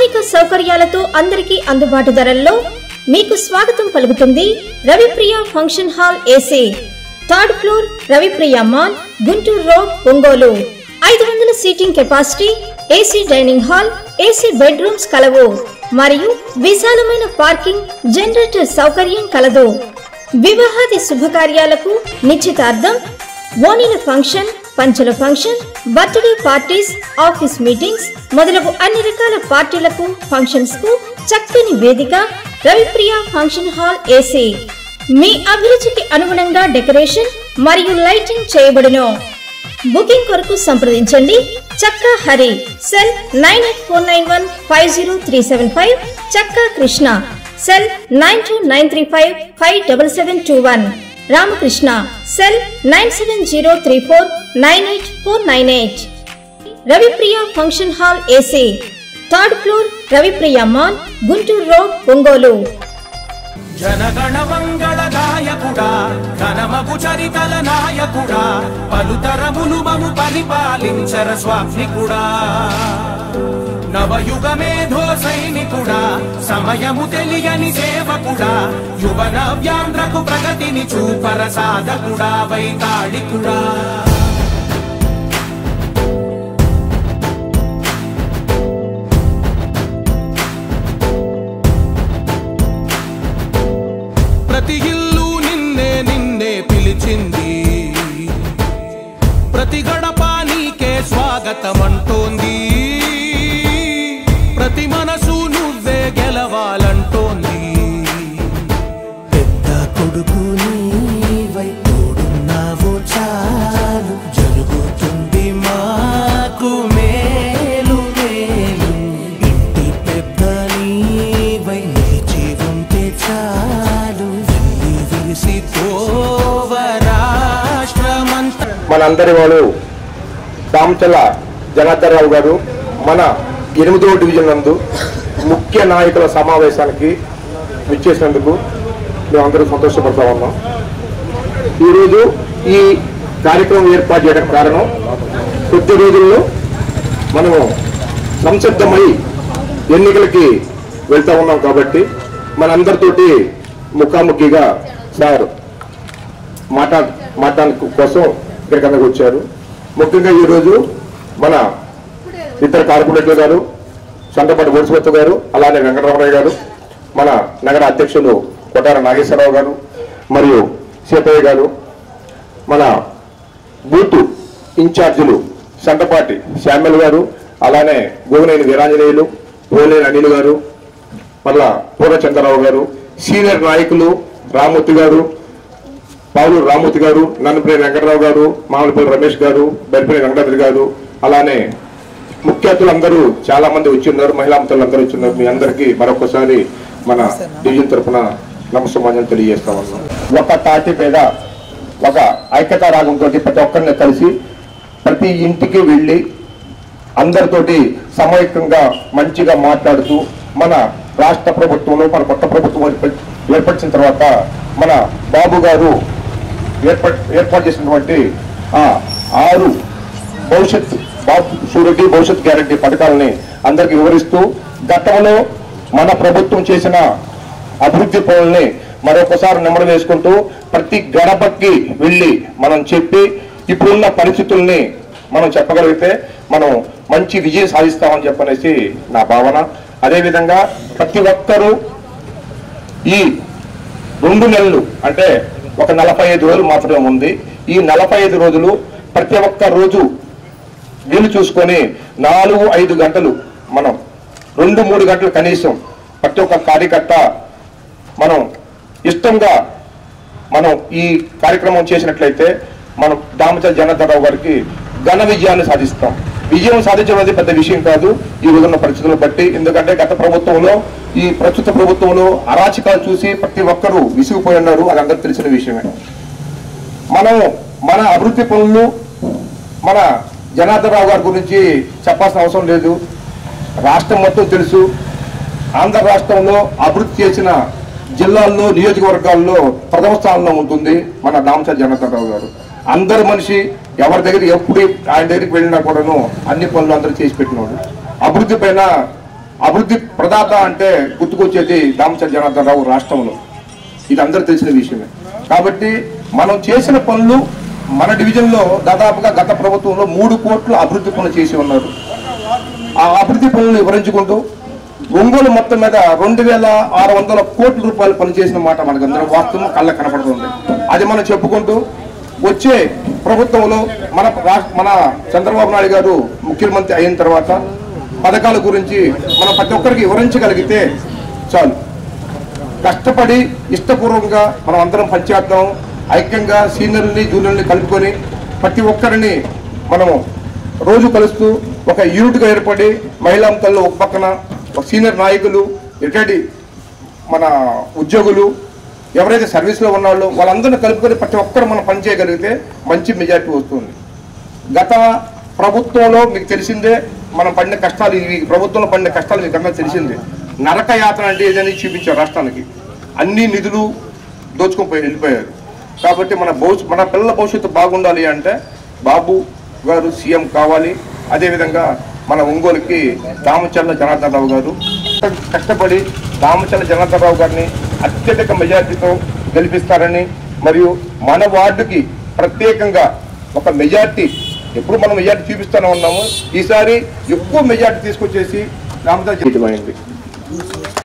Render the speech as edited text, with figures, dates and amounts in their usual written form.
అత్యాధునిక సౌకర్యాలతో అందరికీ అందుబాటు ధరల్లో మీకు స్వాగతం పలుకుతుంది Ravipriya function hall AC, third floor, Ravipriya mall, Guntur road, Ongole. 500 seating capacity, AC dining hall, AC bedrooms కలవు మరియు విశాలమైన పార్కింగ్, జనరేటర్ సౌకర్యం కలదు. వివాహాది శుభకార్యాలకు, నిశ్చితార్థం, ఓణీల ఫంక్షన్, పంచల function, birthday parties, office meetings మొదలగు అన్ని రకాల పార్టీలకు, ఫంక్షన్స్ కు చక్కని వేదిక రవిప్రియ ఫంక్షన్ హాల్ ఏసీ. మీ అభిరుచికి అనుగుణంగా డెకరేషన్ మరియు లైటింగ్ చేయబడును. బుకింగ్ కొరకు సంప్రదించండి చక్కా Hari, cell 9849150375, Chakka Krishna, cell 9293557721, Ramakrishna, cell 9703498498. Ravipriya function hall AC, third floor, Ravipriya mall, Guntur road, Ongole. జనగణ మంగళ గాయకుడా, ఘనమగు చరితల నాయకుడా, పలుతరములు మము పరిపాలించర స్వామికుడా, నవయుగ మేధో సైనికుడా, సమయము తెలియని సేవకుడా, యువన వ్యాంధ్రకు ప్రగతిని చూపర సాధకుడా, వైతాళికుడా. ప్రతి ఇల్లు నిన్నే నిన్నే పిలిచింది, ప్రతి గడప నీకే స్వాగతమంటోంది, ప్రతి మనసు నువ్వే గెలవాలంటోంది. పెద్ద కొడుకు నీవై తోడున్నావు చాలు, జరుగుతుంది మాకు మేలు మేలు. ఇంటి పెద్ద నీవై నిలిచి ఉంటే చాలు, విరిసి తోవ రాష్ట్రమంతా. మనందరి వాడు దామచల్ల జనార్దన్ రావు గారు మన 8వ డివిజన్ నందు ముఖ్య నాయకుల సమావేశానికి విచ్చేసినందుకు మేమందరూ సంతోషపడతా ఉన్నాం. ఈరోజు ఈ కార్యక్రమం ఏర్పాటు చేయడానికి కారణం, కొద్ది రోజుల్లో మనము సంసిద్ధమై ఎన్నికలకి వెళ్తా ఉన్నాం కాబట్టి మనందరితోటి ముఖాముఖిగా సార్ మాట్లాడడానికి కోసం ఇక్కడికి అందరికి వచ్చారు. ముఖ్యంగా ఈరోజు మన ఇద్దరు కార్పొరేటర్ గారు, చంద్రపాటి గోడిసవత్త గారు, అలానే వెంకటరమణయ్య గారు, మన నగర అధ్యక్షులు కొటార నాగేశ్వరరావు గారు, మరియు సీతయ్య గారు, మన బూత్ ఇన్ఛార్జీలు చంద్రపాటి శామ్యుల్ గారు, అలానే గోగినేని వీరాంజనేయులు, పోలేని అనిల్ గారు, మళ్ళా పూర్ణచంద్రరావు గారు, సీనియర్ నాయకులు రామూర్తి గారు, పావులూరు రామూర్తి గారు, నన్నపల్లి వెంకటరావు గారు, మామూలుపల్లి రమేష్ గారు, బెల్పల్లి వెంకటాద్రి గారు, అలానే ముఖ్య అతిథులు అందరూ చాలా మంది వచ్చి ఉన్నారు, మహిళా మంత్రులు అందరూ వచ్చి ఉన్నారు. మీ అందరికీ మరొకసారి మన డివిజన్ తరఫున నమస్కారం తెలియజేస్తా ఉన్నాం. ఒక తాటి మీద ఒక ఐక్యతా రాగంతో ప్రతి ఒక్కరిని కలిసి ప్రతి ఇంటికి వెళ్ళి అందరితోటి సమైక్యంగా మంచిగా మాట్లాడుతూ మన రాష్ట్ర ప్రభుత్వంలో మన కొత్త ప్రభుత్వం ఏర్పరిచిన తర్వాత మన బాబు గారు ఏర్పాటు చేసినటువంటి 6 భవిష్యత్ షూరిటీ భవిష్యత్ గ్యారంటీ పథకాలని అందరికీ వివరిస్తూ గతంలో మన ప్రభుత్వం చేసిన అభివృద్ధి పనుల్ని మరొకసారి నెమరు వేసుకుంటూ ప్రతి గడపకి వెళ్ళి మనం చెప్పి ఇప్పుడున్న పరిస్థితుల్ని మనం చెప్పగలిగితే మనం మంచి విజయం సాధిస్తామని చెప్పనేసి నా భావన. అదేవిధంగా ప్రతి ఒక్కరూ ఈ 2 నెలలు అంటే ఒక 45 రోజులు మాత్రమే ఉంది. ఈ 45 రోజులు ప్రతి ఒక్క రోజు వీలు చూసుకొని 4-5 గంటలు మనం 2-3 గంటలు కనీసం ప్రతి ఒక్క కార్యకర్త మనం ఇష్టంగా మనం ఈ కార్యక్రమం చేసినట్లయితే మనం దామచల్ల జనార్దన్ రావు గారికి ఘన విజయాన్ని సాధిస్తాం. విజయం సాధించడం అనేది పెద్ద విషయం కాదు ఈ రోజున్న పరిస్థితులను బట్టి. ఎందుకంటే గత ప్రభుత్వంలో ఈ ప్రస్తుత ప్రభుత్వంలో అరాచకాలు చూసి ప్రతి ఒక్కరూ విసిగిపోయి ఉన్నారు, అది అందరూ తెలిసిన విషయమే. మనం మన అభివృద్ధి పనులు మన జనార్దన్ రావు గారి గురించి చెప్పాల్సిన అవసరం లేదు, రాష్ట్రం మొత్తం తెలుసు. ఆంధ్ర రాష్ట్రంలో అభివృద్ధి చేసిన జిల్లాల్లో నియోజకవర్గాల్లో ప్రథమ స్థానంలో ఉంటుంది మన దామచల్ల జనార్దన్ రావు గారు. అందరు మనిషి ఎవరి దగ్గర ఎప్పుడు ఆయన దగ్గరికి వెళ్ళినా కూడాను అన్ని పనులు అందరూ చేసి పెట్టినాడు. అభివృద్ధి పైన అభివృద్ధి ప్రదాత అంటే గుర్తుకొచ్చేది దామచర్ల జనార్దన్ రావు రాష్ట్రంలో. ఇది అందరూ తెలిసిన విషయమే. కాబట్టి మనం చేసిన పనులు మన డివిజన్లో దాదాపుగా గత ప్రభుత్వంలో 3 కోట్ల అభివృద్ధి పనులు చేసి ఉన్నారు. ఆ అభివృద్ధి పనులను వివరించుకుంటూ ఒంగోలు మొత్తం మీద 2600 కోట్ల రూపాయలు పనిచేసిన మాట మనకందరం వాస్తవం కళ్ళ కనపడుతుంది. అది మనం చెప్పుకుంటూ వచ్చే ప్రభుత్వంలో మన చంద్రబాబు నాయుడు గారు ముఖ్యమంత్రి అయిన తర్వాత పథకాల గురించి మనం ప్రతి ఒక్కరికి వివరించగలిగితే చాలు. కష్టపడి ఇష్టపూర్వకంగా మనం అందరం పనిచేద్దాం. ఐక్యంగా సీనియర్ని జూనియర్ని కలుపుకొని ప్రతి ఒక్కరిని మనము రోజు కలుస్తూ ఒక యూనిట్గా ఏర్పడి మహిళా తల్లు ఒక పక్కన సీనియర్ నాయకులు, రిటైర్డ్ మన ఉద్యోగులు, ఎవరైతే సర్వీస్లో ఉన్నాళ్ళో వాళ్ళందరినీ కలుపుకొని ప్రతి ఒక్కరు మనం పనిచేయగలిగితే మంచి మెజారిటీ వస్తుంది. గత ప్రభుత్వంలో మీకు తెలిసిందే మనం పడిన కష్టాలు, ఈ ప్రభుత్వంలో పడిన కష్టాలు మీకు అందరూ తెలిసిందే. నరక యాత్ర అంటే ఏదని చూపించారు రాష్ట్రానికి. అన్ని నిధులు దోచుకొని వెళ్ళిపోయారు. కాబట్టి మన పిల్లల భవిష్యత్తు బాగుండాలి అంటే బాబు గారు సీఎం కావాలి. అదేవిధంగా మన ఒంగోలుకి దామచర్ల జనార్దన్ రావు గారు కష్టపడి దామచర్ల జనార్దన్ రావు గారిని అత్యధిక మెజార్టీతో గెలిపిస్తారని, మరియు మన వార్డుకి ప్రత్యేకంగా ఒక మెజార్టీ, ఎప్పుడు మనం మెజార్టీ చూపిస్తూనే ఉన్నాము, ఈసారి ఎక్కువ మెజార్టీ తీసుకొచ్చేసి దామచర్ల జీవితమైంది.